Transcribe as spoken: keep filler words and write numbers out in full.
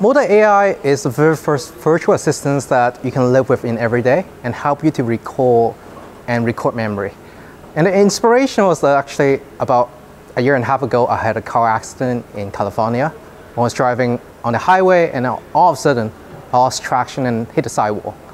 Modar A I is the very first virtual assistant that you can live with in every day and help you to recall and record memory. And the inspiration was actually about a year and a half ago. I had a car accident in California. I was driving on the highway and all of a sudden I lost traction and hit the sidewall.